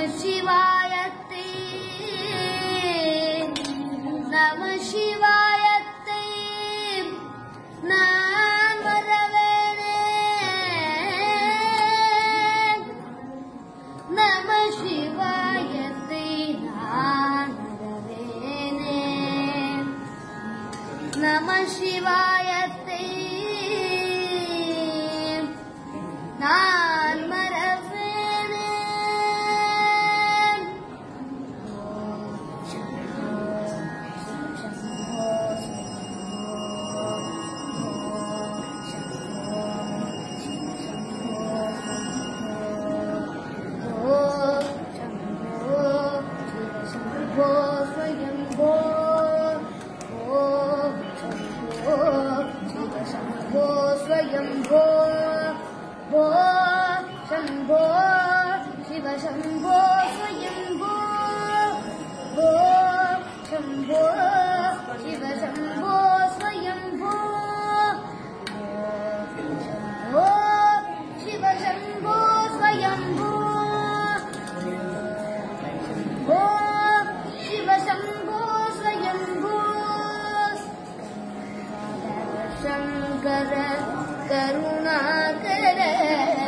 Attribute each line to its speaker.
Speaker 1: சிவாயத்தை நம சிவாயத்தை நான் வரவேனே நம சிவாயத்தை நான் வரவேனே நம சிவாயத்தை நான் மறவேனே स्वयंभो भो शंभो शिव शंभो स्वयंभो भो शंभो शिव शंभो स्वयंभो भो शिव शंभो स्वयंभो भो शिव शंभो स्वयंभो शंकर करुणाकर